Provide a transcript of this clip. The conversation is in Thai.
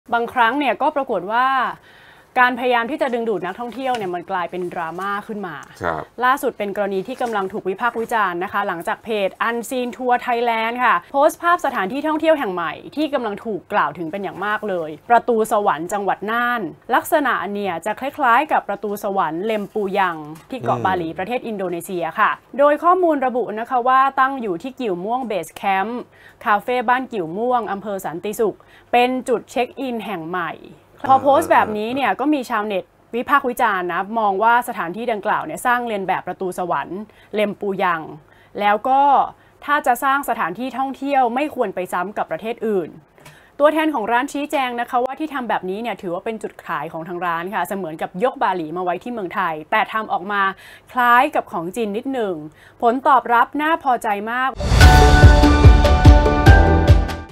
บางครั้งเนี่ยก็ปรากฏว่าการพยายามที่จะดึงดูดนักท่องเที่ยวเนี่ยมันกลายเป็นดราม่าขึ้นมาล่าสุดเป็นกรณีที่กำลังถูกวิพากษ์วิจารณ์นะคะหลังจากเพจ Unseen Tour Thailand ค่ะโพสต์ภาพสถานที่ท่องเที่ยวแห่งใหม่ที่กำลังถูกกล่าวถึงเป็นอย่างมากเลยประตูสวรรค์จังหวัดน่านลักษณะเนี่ยจะคล้ายๆกับประตูสวรรค์เลมปูยังที่เกาะบาหลีประเทศอินโดนีเซียค่ะโดยข้อมูลระบุนะคะว่าตั้งอยู่ที่กิ่วม่วงเบสแคมป์คาเฟ่บ้านกิ่วม่วงอำเภอสันติสุขเป็นจุดเช็คอินแห่งใหม่พอโพสต์แบบนี้เนี่ยก็มีชาวเน็ตวิพากษ์วิจารณ์นะมองว่าสถานที่ดังกล่าวเนี่ยสร้างเลียนแบบประตูสวรรค์เลมปูยังแล้วก็ถ้าจะสร้างสถานที่ท่องเที่ยวไม่ควรไปซ้ำกับประเทศอื่นตัวแทนของร้านชี้แจงนะคะว่าที่ทำแบบนี้เนี่ยถือว่าเป็นจุดขายของทางร้านค่ะเสมือนกับยกบาหลีมาไว้ที่เมืองไทยแต่ทำออกมาคล้ายกับของจีนนิดหนึ่งผลตอบรับน่าพอใจมาก